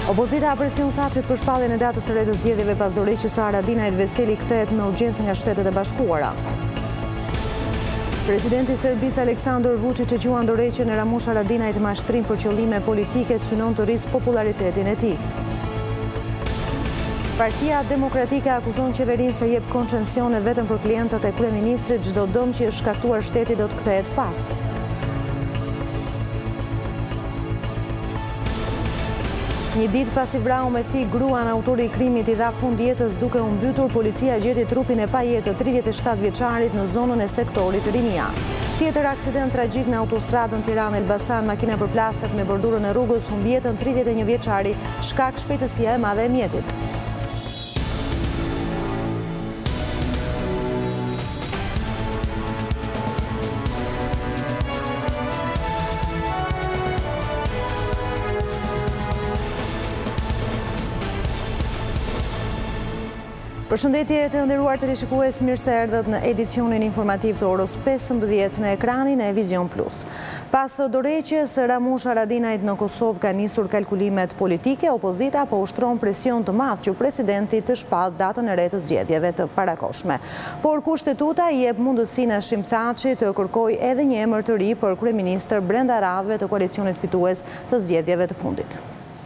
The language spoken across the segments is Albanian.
Opozita presion Thaçit për shpalljen e datës së re të zgjedhjeve pas dorëheqjes së Haradinajt, Veseli kthehet me urgjencë nga Shtetet e Bashkuara. Presidenti i Serbisë Aleksandar Vučić e quan dorëheqjen e Ramush Haradinajt mashtrim për qëllime politike, synon të rrisë popularitetin e tij. Partia Demokratike akuzon qeverinë se jep koncensione vetëm për klientët e kryeministrit, çdo dëm që është shkaktuar shteti do të kthehet pas. Një ditë pasi vrau me thik gruan, autori i krimit i dha fund jetës duke u mbytur, policia gjeti trupin e pajetë të 37 vjeçarit në zonën e sektorit Rinia. Tjetër aksident tragjik në autostradën Tiranë-Elbasan, makina përplaset me bordurën e rrugës humbi jetën 31 vjeçari, shkak shpejtësia e madhe e mjetit. Përshëndetje të nderuar teleshikues, mirë se erdhët në edicionin informativ të orës 15 në ekranin e Vision Plus. Pas dorëheqjes së Ramush Haradinajt në Kosovë ka nisur kalkulimet politike, opozita po ushtron presion të madh që presidenti të shpallë datën e re të zgjedhjeve të parakoshme. Por kushtetuta i jep mundësinë Hashim Thaçit të kërkojë edhe një emër të ri për kryeministër brenda radhëve të koalicionit fitues të zgjedhjeve të fundit.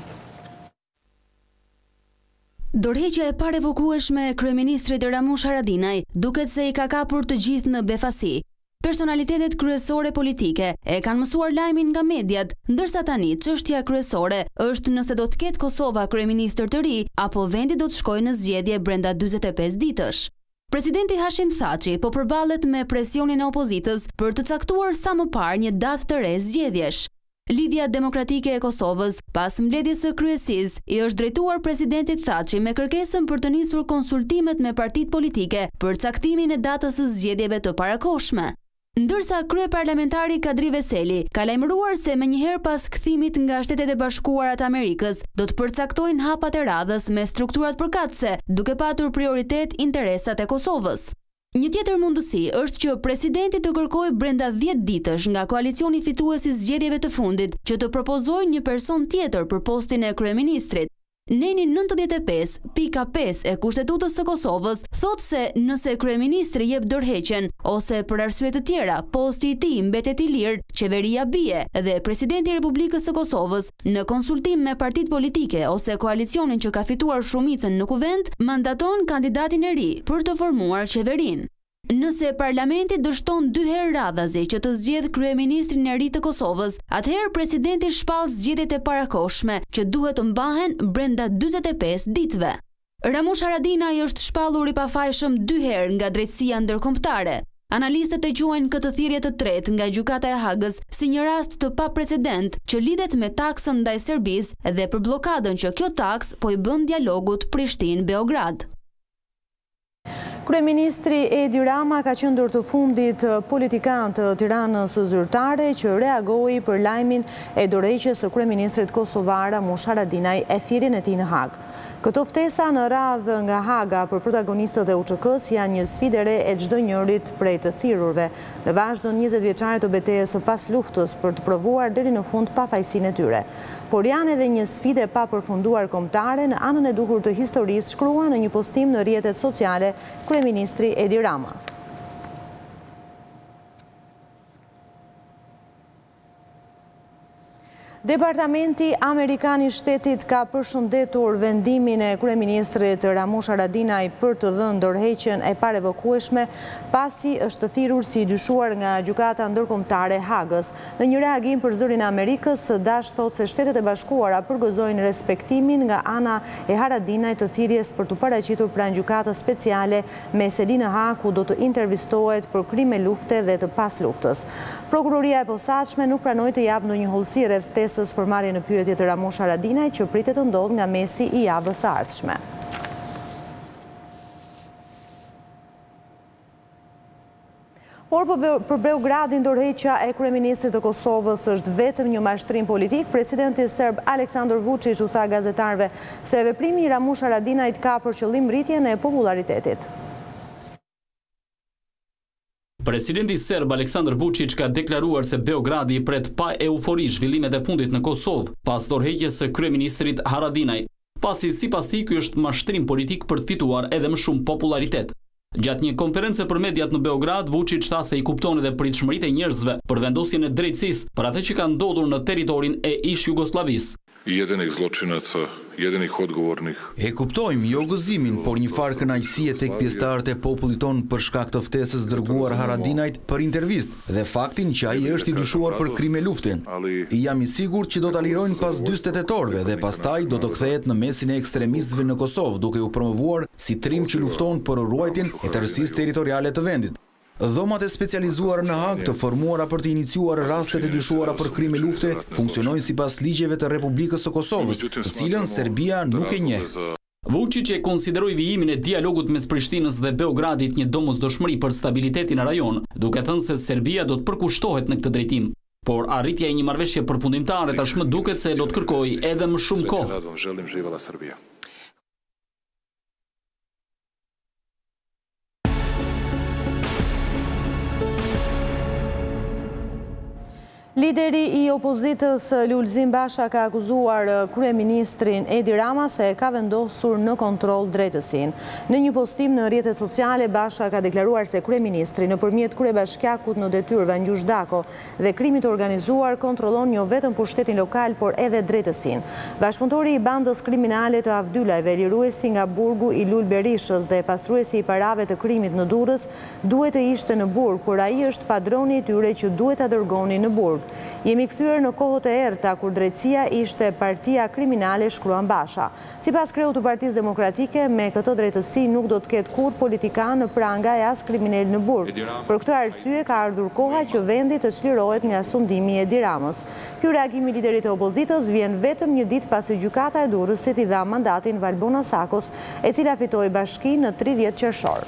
Dorëheqja e parevokueshme e kryeministrit Ramush Haradinaj duket se i ka kapur të gjithë në befasi. Personalitetet kryesore politike e kanë mësuar lajmin nga mediat, ndërsa tani çështja kryesore është nëse do të ketë Kosova kryeministër të ri apo vendi do të shkojë në zgjedhje brenda 45 ditësh. Presidenti Hashim Thaçi po përballet me presionin e opozitës për të caktuar sa më parë një datë të re zgjedhjesh. Lidhja Demokratike e Kosovës, pas mbledhjes së kryesisë, i është drejtuar presidentit Thaçi me kërkesën për të nisur konsultimet me partitë politike për caktimin e datës së zgjedhjeve të parakoshme. Ndërsa kryeparlamentari Kadri Veseli ka lajmëruar se menjëherë pas kthimit nga Shtetet e Bashkuara të Amerikës do të përcaktojnë hapat e radhës me strukturat përkatëse, duke patur prioritet interesat e Kosovës. Një tjetër mundësi është që presidenti të kërkojë brenda 10 ditësh nga koalicioni fitues i zgjedhjeve të fundit që të propozojë një person tjetër për postin e kryeministrit. Neni 95.5 e Kushtetutës së Kosovës thotë se nëse kryeministri jep dorëheqjen ose për arsye të tjera posti i tij mbetet i lirë, qeveria bie dhe presidenti i Republikës së Kosovës në konsultim me partitë politike ose koalicionin që ka fituar shumicën në kuvend mandaton kandidatin e ri për të formuar qeverinë. Nëse parlamenti dështon 2 herë radhazi që të zgjedh kryeministrin e ri të Kosovës, atëherë presidenti shpall zgjedhjet e parakoshme që duhet të mbahen brenda 45 ditëve. Ramush Haradinaj është shpallur i pafajshëm 2 herë nga drejtësia ndërkombëtare. Analistët e quajnë këtë thirrje të tretë nga gjykata e Hagës si një rast të paprecedent që lidhet me taksën ndaj Serbisë dhe për bllokadën që kjo taks po i bën dialogut Prishtinë-Beograd. Kryeministri Edi Rama ka qëndër të fundit politikan të Tiranës zyrtare që reagoi për lajmin e dorëheqjes së kryeministrit kosovar Ramush Haradinaj e thirrjen e tij në Hagë. Këto ftesa në radhë nga Haga për protagonistët e UÇK-s janë një sfidë e re e çdo njërit prej të thirrurve. Në vazhdon 20 vjeçare të betejës së pas luftës për të provuar deri në fund pafajësinë e tyre. Por janë edhe një sfidë e papërfunduar kombëtare në anën e duhur të historisë, shkrua në një postim në rrjetet sociale kryeministri Edi Rama. Departamenti Amerikan i Shtetit ka përshëndetur vendimin e kryeministrit Ramush Haradinaj për të dhënë dorëheqjen e parevokueshme pasi është thirrur si i dyshuar nga gjykata ndërkombëtare Hagës. Në një reagim për zërin e Amerikës, Dash thotë se Shtetet e Bashkuara përgëzojnë respektimin nga ana e Haradinajt të thirrjes për të paraqitur pranë gjykatës speciale me sedi në Hagë, ku do të intervistohet për krime lufte dhe të pasluftës. Prokuroria e posaçme nuk pranoi të japë ndonjë hollësi rreth ftesës për marrje në pyetje të Ramush Haradinaj që pritet të ndodhë nga mesi i javës së ardhshme. Por për Beogradin dorëheqja e kryeministrit të Kosovës është vetëm një mashtrim politik. Presidenti serb Aleksandar Vučić u tha gazetarëve se veprimi i Ramush Haradinajt ka për qëllim rritjen e popularitetit. Presidenti serb Aleksandar Vučić ka deklaruar se Beogradi pret pa eufori zhvillimet e fundit në Kosovë pas dorëheqjes së kryeministrit Haradinaj, pasi sipas tij ky është mashtrim politik për të fituar edhe më shumë popularitet. Gjatë një konferencë për mediat në Beograd, Vučić tha se i kupton edhe pritshmëritë e njerëzve për vendosjen e drejtësisë për atë që ka ndodhur në territorin e ish Jugosllavisë. Jedinih zločinaca, jedinih odgovornih. E kuptojmë jo gëzimin, por një farë kënaqësie tek pjesëtarët e popullit ton për shkak të ftesës dërguar Haradinajt për intervistë dhe faktin që ai është i dyshuar për krime lufte. Jam i sigurt që do ta lirojnë pas 40 tetorëve dhe pastaj do të kthehet në mesin e ekstremistëve në Kosovë, duke u promovuar si trim që lufton për ruajtjen e tërësisë territoriale të vendit. Dhomat e specializuara në Hag të formuara për të iniciuar rastet e dyshuara për krime lufte funksionojnë sipas ligjeve të Republikës së Kosovës, të cilën Serbia nuk e njeh. Vučić e konsideroi vijimin e dialogut mes Prishtinës dhe Beogradit një domosdoshmëri për stabilitetin në rajon, duke thënë se Serbia do të përkushtohet në këtë drejtim. Por arritja e një marrëveshje përfundimtare tashmë duket se do të kërkojë edhe më shumë kohë. Lideri i opozitës Lulzim Basha ka akuzuar kryeministrin Edi Rama se ka vendosur në kontroll drejtësinë. Në një postim në rrjetet sociale, Basha ka deklaruar se kryeministri nëpërmjet kryebashkiakut në detyrë Vangjush Dako dhe krimit organizuar kontrollon jo vetëm pushtetin lokal, por edhe drejtësinë. Bashkëpunëtori i bandës kriminale të Avdylajve, liruesi nga burgu i Lul Berishës dhe pastruesi i parave të krimit në Durrës, duhet të ishte në burg, por ai është padroni i tyre që duhet ta dërgoni në burg. Jemi kthyer në kohët e errta kur drejtësia ishte partia kriminale, shkruan Basha. Sipas kreut të Partisë Demokratike, me këtë drejtësi nuk do të ketë kurrë politikan në pranga e as kriminal në burg. Për këtë arsye ka ardhur koha që vendi të çlirohet nga sundimi i Edi Ramës. Ky reagim i liderit të opozitës vjen vetëm një ditë pasi gjykata e Durrësit i dha mandatin Valbona Sakos, e cila fitoi bashki në 30 qershor.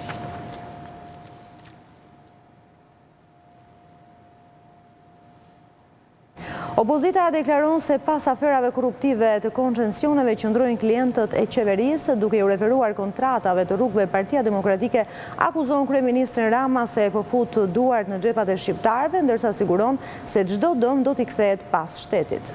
Opozita deklaron se pas aferave korruptive të koncesioneve qëndrojnë klientët e qeverisë, duke u referuar kontratave të rrugëve. Partia Demokratike akuzon kryeministrin Rama se po fut duart në xhepat e shqiptarëve, ndërsa siguron se çdo dëm do t'i kthehet pas shtetit.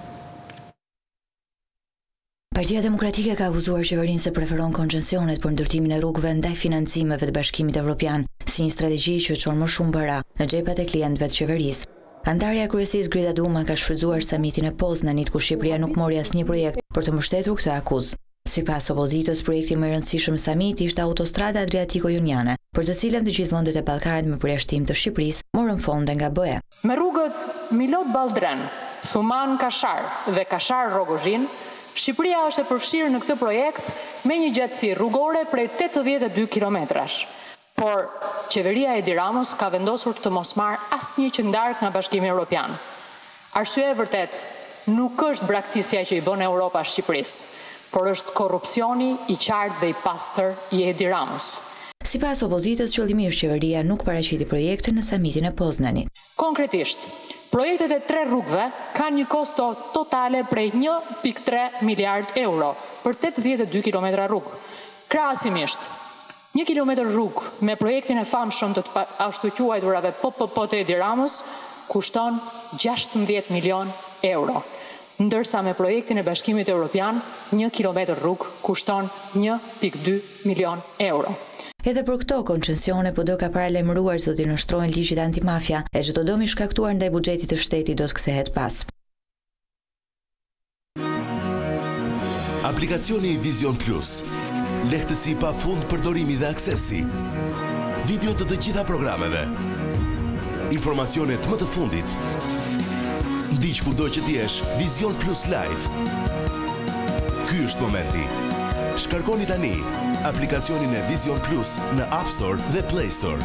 Partia Demokratike ka akuzuar qeverinë se preferon koncesionet për ndërtimin e rrugëve ndaj financimeve të Bashkimit Evropian, si një strategji që çon më shumë para në xhepat e klientëve të qeverisë. Antarja e kryesisë Grida Duma ka shfrytzuar samitin e Poznanit, ku Shqipëria nuk mori asnjë projekt për të mbështetur këtë akuzë. Sipas opozitës, projekti më i rëndësishëm samiti ishte autostrada Adriatico-Joniane, për të cilën të gjithë vendet e ballkanit me përjashtim të Shqipërisë morën fonde nga BE. Me rrugët Milot Baldren, Thuman Kashar dhe Kashar Rogozhin, Shqipëria është e përfshirë në këtë projekt me një gjatësi rrugore prej 82 kilometrash. Por qeveria e Edi Ramës ka vendosur të mos marrë asnjë qëndark nga Bashkimi Evropian. Arsyeja e vërtet nuk është braktisja që i bën Europa Shqipërisë, por është korrupsioni i qartë dhe i pastër i Edi Ramës. Sipas opozitës, qëllimisht qeveria nuk paraqiti projekte në samitin e Poznanit. Konkretisht, projektet e 3 rrugëve kanë një kosto totale prej 1.3 miliard euro për 82 kilometra rrugë. Krahasimisht, 1 kilometër rrugë me projektin e famshëm të ashtu quajturave PPP të Edi Ramës kushton 16 milion euro, ndërsa me projektin e Bashkimit Evropian 1 kilometër rrugë kushton 1.2 milion euro. Edhe për këto koncesione, PD ka paralajmëruar se do t'i nënshtrojnë ligjit antimafia e çdo dëm i shkaktuar ndaj buxhetit të shtetit do të kthehet pas. Aplikacioni Vision Plus. Lehtësi pa fund përdorimi dhe aksesi. Video të gjitha programeve. Informacionet më të fundit. Ndiq kudo që t'jesh Vision Plus Live. Ky është momenti. Shkarkoni tani aplikacionin e Vision Plus në App Store dhe Play Store.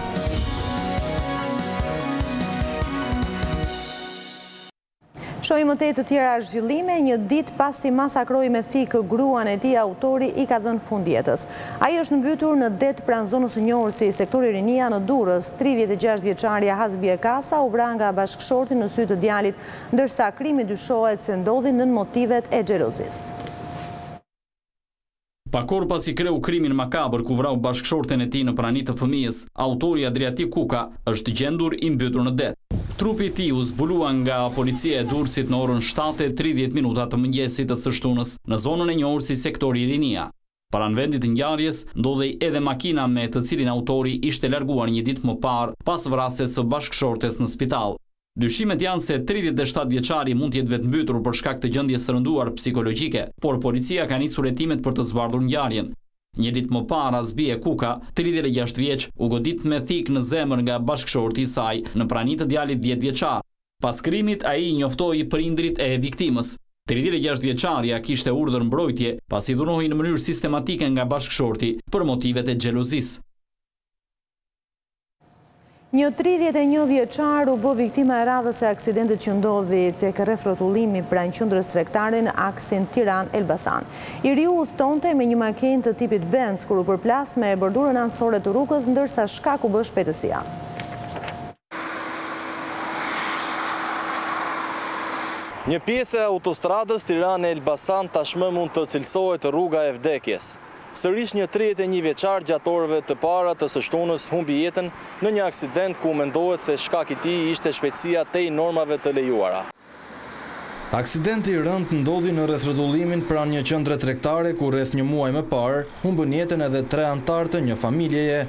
Shohim më tej të tjera zhvillime. Një ditë pasi masakroi me fikë gruan e tij, autori i ka dhënë fund jetës. Ai është mbytur në det pranë zonës së njohur si sektori Rinia në Durrës. 36 vjeçaria Hasbie Kasa u vra nga bashkëshorti në sy të djalit, ndërsa krimi dyshohet se ndodhi nën motivet e xhelozisë. Pakor pasi kreu krimin makabër ku vrau bashkëshorten e tij në prani të fëmijës, autori Adriatik Kuka është gjendur i mbytur në det. Trupi i tij u zbulua nga policia e Durrësit në orën 7:30 të mëngjesit të së shtunës në zonën e njohur si sektori Rinia. Pranë vendit të ngjarjes ndodhej edhe makina me të cilin autori ishte larguar një ditë më parë pas vrasjes së bashkëshortes në spital. Dyshimet janë se 37 vjeçari mund të jetë vetë mbytur për shkak të gjendjes së rënduar psikologjike, por policia ka nisur hetimet për të zbardhur ngjarjen. Një ditë më parë Azbie Kuka, 36 vjeç, u godit me thik në zemër nga bashkëshorti i saj në prani të djalit 10 vjeçar. Pas krimit ai njoftoi prindrit e viktimës. 36 vjeçaria kishte urdhër mbrojtje pasi dhunohej në mënyrë sistematike nga bashkëshorti për motivet e xhelozisë. Një 31 vjeçar u bë viktima e radhës e aksidentit që ndodhi tek rreth rrotullimi pranë qendrës tregtare në aksin Tiranë-Elbasan. I riu udhtonte me një makinë të tipit Benz kur u përplas me bordurën anësore të rrugës, ndërsa shkaku bë shpejtësia. Një pjesë e autostradës Tiranë-Elbasan tashmë mund të cilësohet rruga e vdekjes. Sërish një 31 vjeçar gjatë orëve të para të së shtunës humbi jetën në një aksident ku mendohet se shkak i tij ishte shpejtësia tej normave të lejuara. Aksidenti i rëndë ndodhi në rreth rrotullimin pranë një qendre tregtare ku rreth një muaj më parë humbën jetën edhe 3 anëtar të një familjeje.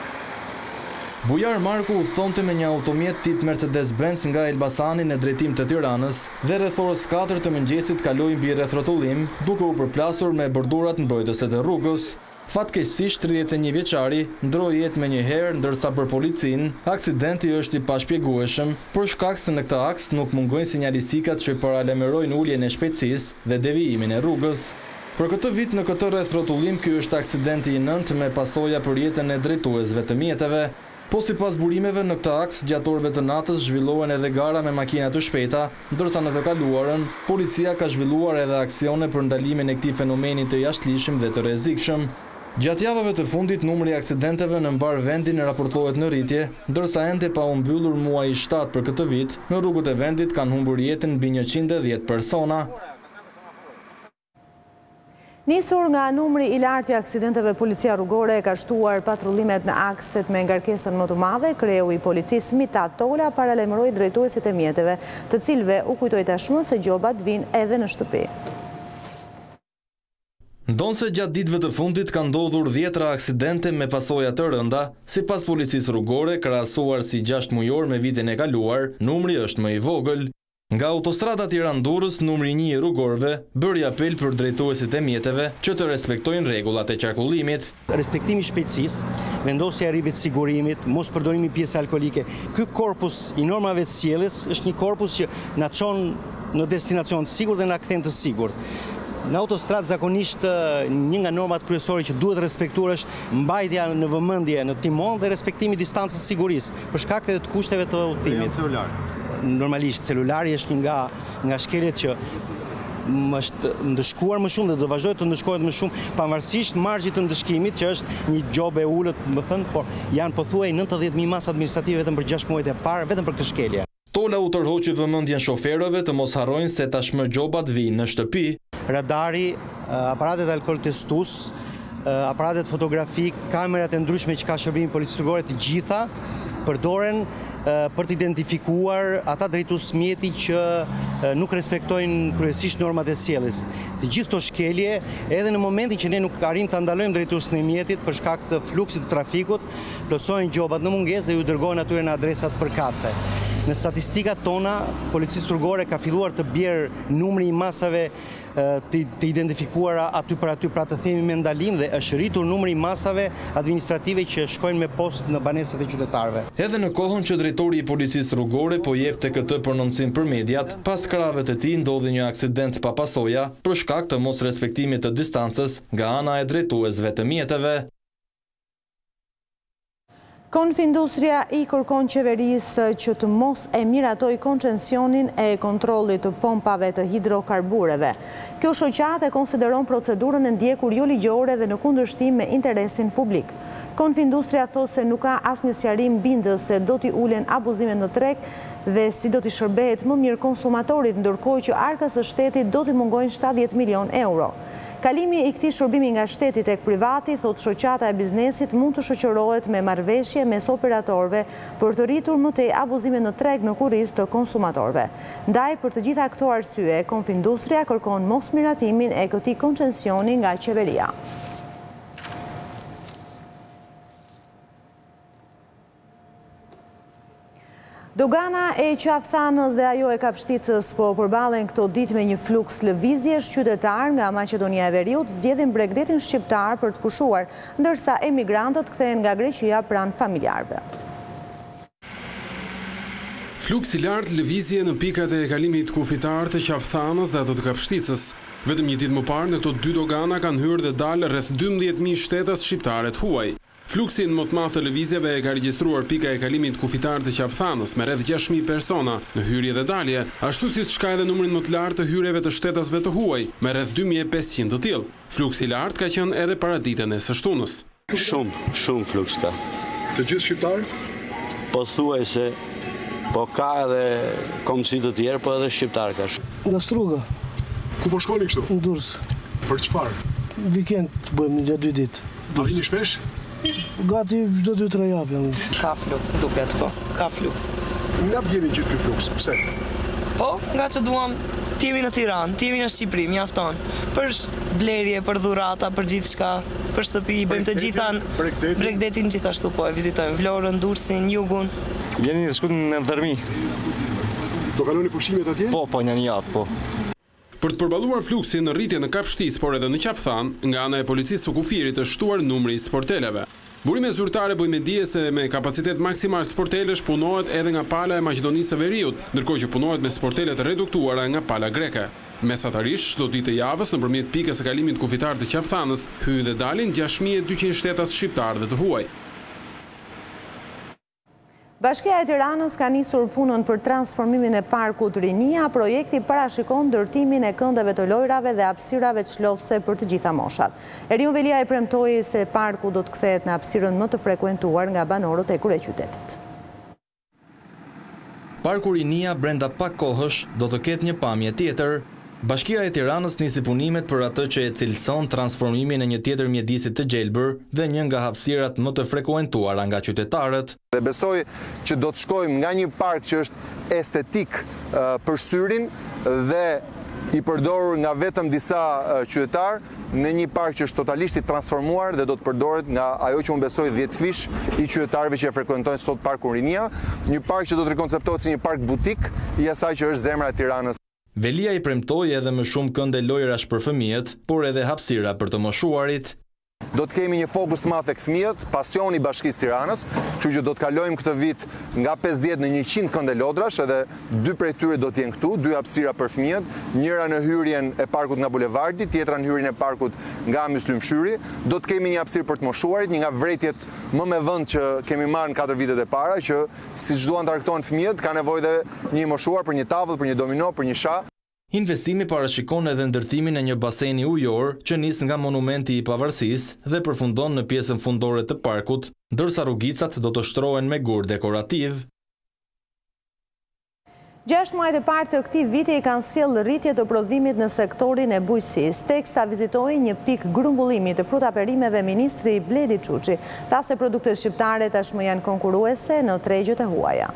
Bujar Marku udhtonte me një automjet tip Mercedes-Benz nga Elbasani në drejtim të Tiranës dhe rreth orës 4 të mëngjesit kaloi mbi rreth rrotullim, duke u përplasur me bordurat mbrojtëse të rrugës. Fatkeqësisht 31 vjeçari ndroi jetë me një herë, ndërsa për policinë aksidenti është i pashpjegueshëm, për shkak se në këtë aks nuk mungojnë sinjalistikat që paralajmërojnë uljen e shpejtësisë dhe devijimin e rrugës. Për këtë vit në këtë rreth rrotullim ky është aksidenti i 9 me pasoja për jetën e drejtuesve të mjeteve. Po sipas burimeve në këtë aks gjatë orëve të natës zhvillohen edhe gara me makina të shpejta, ndërsa në të kaluarën policia ka zhvilluar edhe aksione për ndalimin e këtij fenomeni të jashtëligjshëm dhe të rrezikshëm. Gjatë javëve të fundit numri i aksidenteve në mbar vendin raportohet në rritje, ndërsa ende pa u mbyllur muaji 7 për këtë vit, në rrugët e vendit kanë humbur jetën mbi 110 persona. Nisur nga numri i lartë i aksidenteve, policia rrugore ka shtuar patrullimet në akset me ngarkesën më të madhe. Kreu i policisë Mita Tola paralajmëroi drejtuesit e mjeteve, të cilëve u kujtoi tashmë se gjobat vijnë edhe në shtëpi. Ndonse gjatë ditëve të fundit ka ndodhur 10 aksidente me pasoja të rënda, sipas policisë rrugore, krahasuar si 6 mujor me vitin e kaluar, numri është më i vogël. Nga autostrada Tiranë-Durrës, numri 1 i rrugorëve bëri apel për drejtuesit e mjeteve që të respektojnë rregullat e qarkullimit. Respektimi i shpejtësisë, vendosja e rribit sigurimit, mos përdorimi pjesë alkolike. Ky korpus i normave të sjelljes është një korpus që na çon në destinacion të sigurt dhe na kthen të sigurt. Në autostradë zakonisht një nga normat kryesore që duhet respektuar është mbajtja në vëmendje në timon dhe respektimi i distancës sigurisë për shkak të kushteve të udhëtimit. Normalisht celulari është një nga shkeljet që është ndëshkuar më shumë dhe do vazhdoj të ndëshkohet më shumë pavarësisht margjit të ndëshkimit që është një gjobë e ulët, më thënë, por janë pothuaj 90.000 masë administrative vetëm për 6 muajt e parë vetëm për këtë shkelje. Tola u tërhoqi vëmendjen shoferëve të mos harrojnë se tashmë gjobat vijnë në shtëpi. Radari, aparatet alkool testues, aparatet fotografik, kamerat e ndryshme që ka shërbimi policisë rrugore, të gjitha përdoren për të identifikuar ata drejtues mjeti që nuk respektojnë kryesisht normat e sjelljes. Të gjithë këto shkelje, edhe në momentin që ne nuk arrim ta ndalojmë drejtuesin e mjetit për shkak të fluksit të trafikut, plotësohen gjobat në mungesë dhe ju dërgohen atyre në adresat përkatëse. Në statistikat tona, policisë rrugore ka filluar të bjerë numri i masave të identifikuara aty për aty, pra të themi me ndalim, dhe është rritur numri i masave administrative që shkojnë me post në banesat e qytetarëve. Edhe në kohën që drejtori i policisë rrugore po jepte këtë prononcim për mediat, pas krahave të tij ndodhi një aksident pa pasoja për shkak të mos respektimit të distancës nga ana e drejtuesve të mjeteve. Konfindustria i kërkon qeverisë që të mos e miratoj koncesionin e kontrollit të pompave të hidrokarbureve. Kjo shoqatë e konsideron procedurën e ndjekur jo ligjore dhe në kundërshtim me interesin publik. Konfindustria thotë se nuk ka asnjë sqarim bindës se do t'i ulen abuzimet në treg dhe si do t'i shërbehet më mirë konsumatorit, ndërkohë që arkës së shtetit do t'i mungojnë 70 milion euro. Kalimi i këtij shërbimi nga shteti tek privati, thot shoqata e biznesit, mund të shoqërohet me marrëveshje mes operatorëve për të rritur më tej abuzimin në treg në kurrizë të konsumatorëve. Ndaj, për të gjitha këto arsye, Konfindustria kërkon mosmiratimin e këtij koncensioni nga qeveria. Dogana e Qafthanës dhe ajo e Kapshticës po përballen këto ditë me një fluks lëvizjesh qytetar nga Maqedonia e Veriut zgjedhin Bregdetin shqiptar për të pushuar, ndërsa emigrantët kthehen nga Greqia pranë familjarëve. Fluks i lartë lëvizje në pikat e kalimit kufitar të Qafthanës dhe ato të Kapshticës. Vetëm një ditë më parë në këto dy dogana kanë hyrë dhe dalë rreth 12.000 shtetas shqiptare të huaj. Fluksin më të madh të lëvizjeve e ka regjistruar pika e kalimit kufitar të Qafthanës me rreth 6.000 persona në hyrje dhe dalje, ashtu siç ka edhe numrin më të lartë të hyrjeve të shtetasve të huaj me rreth 2.500 të tillë. Fluksi i lartë ka qenë edhe para ditën e së shtunës. Shumë fluks ka. Të gjithë shqiptar? Po thuajse, po ka edhe komsi të tjerë, po edhe shqiptar ka. Nga Struga. Ku po shkoni kështu? Në Durrës. Për çfarë? Vikend të bëjmë një 2 ditë. A vini shpesh? Gati çdo 2-3 javë. Ka fluks, duket po. Ka fluks. Nga vjeni gjithë ky fluks? Pse? Po, nga që duam të jemi në Tiranë, të jemi në Shqipëri, mjafton. Për blerje, për dhurata, për gjithçka, për shtëpi, bëjmë të gjitha Bregdetin gjithashtu po, e vizitojmë Vlorën, Durrësin, Jugun. Jeni të shkut në Ndërmi. Do kaloni pushimet atje? Po, një javë, po. Për të përballuar fluksin në rritje në Kapshticë, por edhe në Qafthanë, nga ana e policisë së kufirit është shtuar numri i sporteleve. Burime zyrtare bojnë me dije se me kapacitet maksimal sportelesh punohet edhe nga pala e Maqedonisë së Veriut, ndërkohë që punohet me sportele të reduktuara nga pala greke. Mesatarisht, çdo ditë të javës nëpërmjet pikës së kalimit kufitar të Qafthanës, hyjnë dhe dalin 6.200 shtetas shqiptar dhe të huaj. Bashkia e Tiranës ka nisur punën për transformimin e parkut Rinia. Projekti parashikon ndërtimin e këndeve të lojrave dhe hapësirave çlodhëse për të gjitha moshat. Erion Velia i premtoi se parku do të kthehet në hapësirën më të frekuentuar nga banorët e kryeqytetit. Parku Rinia brenda pak kohësh do të ketë një pamje tjetër. Bashkia e Tiranës nisi punimet për atë që e cilëson transformimin e një tjetër mjedisit të gjelbër dhe një nga hapësirat më të frekuentuara nga qytetarët. Dhe besoj që do të shkojmë nga një park që është estetik për syrin dhe i përdorur nga vetëm disa qytetarë në një park që është totalisht i transformuar dhe do të përdoret nga ajo që unë besoj 10 fish i qytetarëve që e frekuentojnë sot parkun Rinia, një park që do të rikonceptohet si një park butik i asaj që është zemra e Tiranës. Velia i premtoi edhe më shumë kënde lojrash për fëmijët, por edhe hapësira për të moshuarit. Do të kemi një fokus të madh tek fëmijët, pasioni i Bashkisë Tiranës, kështu që do të kalojmë këtë vit nga 50 në 100 kënde lodrash, edhe 2 prej tyre do të jenë këtu, 2 hapësira për fëmijët, njëra në hyrjen e parkut nga bulevardi, tjetra në hyrjen e parkut nga Myslymshyri. Do të kemi një hapësirë për të moshuarit, një nga vërejtjet më me vend që kemi marrë në 4 vitet e para, që siç duan të argëtohen fëmijët, ka nevojë dhe një moshuar për një tavull, për një domino, për një shah. Investimi parashikon edhe ndërtimin e një baseni ujor që nis nga monumenti i Pavarësisë dhe përfundon në pjesën fundore të parkut, ndërsa rrugicat do të shtrohen me gur dekorativ. 6 muajt e parë të këtij viti i kanë sjellë rritje të prodhimit në sektorin e bujqësisë, teksa vizitoi një pikë grumbullimi të frutaperimeve ministri Bledi Çuçi, tha se produktet shqiptare tashmë janë konkurruese në tregjet e huaja.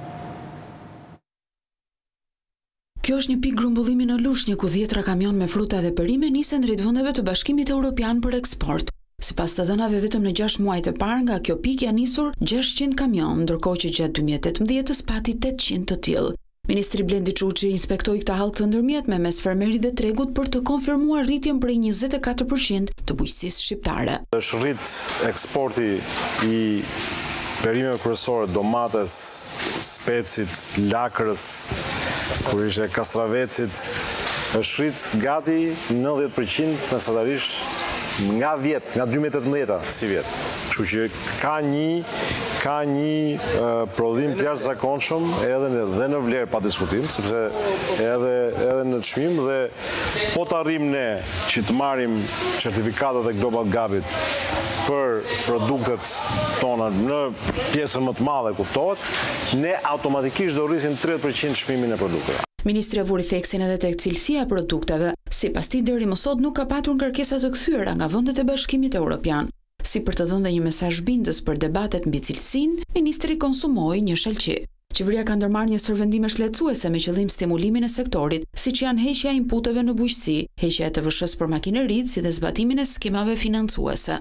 Kjo është një pikë grumbullimi në Lushnjë ku 10 kamion me fruta dhe perime nisen drejt vendeve të Bashkimit Evropian për eksport. Sipas të dhënave vetëm në 6 muajt e parë nga kjo pikë janë nisur 600 kamion, ndërkohë që gjatë 2018-s pati 800 të tillë. Ministri Blendi Çuçi inspektoi këtë hall të ndërmjetme mes fermerit dhe tregut për të konfirmuar rritjen prej 24% të bujqësisë shqiptare. Është rrit eksporti i perimeve kryesore, domates, specit, lakrës, kur ishte kastravecit, është rrit gati 90% mesatarisht nga 2018 si vjet. Kështu që ka një prodhim të jashtëzakonshëm edhe në vlerë pa diskutim, sepse edhe në çmim dhe po të arrijmë ne që të marrim certifikatat e Global Gapit për produktet tona në pjesën më të madhe kuptohet, ne automatikisht do rrisim 30% çmimin e produkteve. Ministria vuri theksin edhe tek cilësia e produkteve, sipas tij deri më sot nuk ka patur kërkesa të kthyera nga vendet e Bashkimit Evropian. Si për të dhënë një mesazh bindës për debatet mbi cilësinë, ministri konsumoi një shalqi. Qeveria ka ndërmarrë një stërvendime shkletësuese me qëllim stimulimin e sektorit, siç janë heqja e inputeve në bujqësi, heqja e TVSH-s për makineritë, si dhe zbatimin e skemave financuese.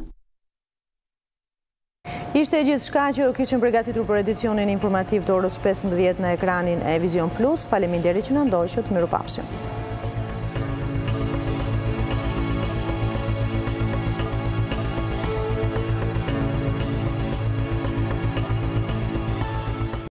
Ishte gjithçka që kishim përgatitur për edicionin informativ të orës 15 në ekranin e Vision Plus. Faleminderit që na ndoqët, mirupafshim.